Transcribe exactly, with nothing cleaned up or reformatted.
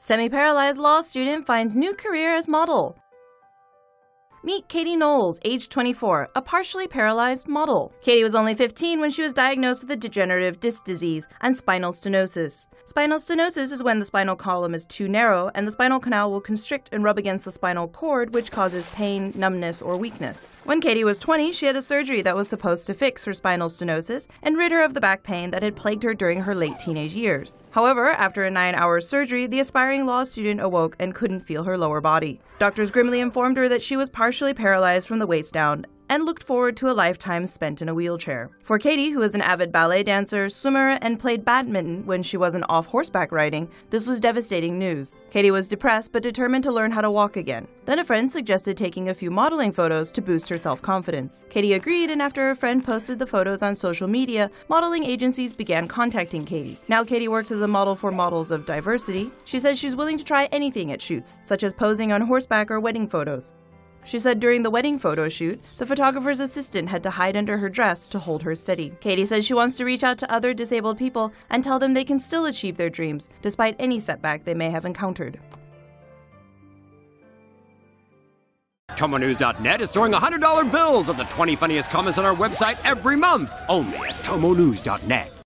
Semi-paralyzed law student finds new career as model. Meet Katie Knowles, age twenty-four, a partially paralyzed model. Katie was only fifteen when she was diagnosed with a degenerative disc disease and spinal stenosis. Spinal stenosis is when the spinal column is too narrow and the spinal canal will constrict and rub against the spinal cord, which causes pain, numbness, or weakness. When Katie was twenty, she had a surgery that was supposed to fix her spinal stenosis and rid her of the back pain that had plagued her during her late teenage years. However, after a nine-hour surgery, the aspiring law student awoke and couldn't feel her lower body. Doctors grimly informed her that she was partially paralyzed from the waist down and looked forward to a lifetime spent in a wheelchair. For Katie, who is an avid ballet dancer, swimmer, and played badminton when she wasn't off horseback riding, this was devastating news. Katie was depressed but determined to learn how to walk again. Then a friend suggested taking a few modeling photos to boost her self-confidence. Katie agreed, and after her friend posted the photos on social media, modeling agencies began contacting Katie. Now Katie works as a model for models of diversity. She says she's willing to try anything at shoots, such as posing on horseback or wedding photos. She said during the wedding photo shoot, the photographer's assistant had to hide under her dress to hold her steady. Katie says she wants to reach out to other disabled people and tell them they can still achieve their dreams, despite any setback they may have encountered. Tomo News dot net is throwing one hundred dollar bills of the twenty funniest comments on our website every month, only at Tomo News dot net.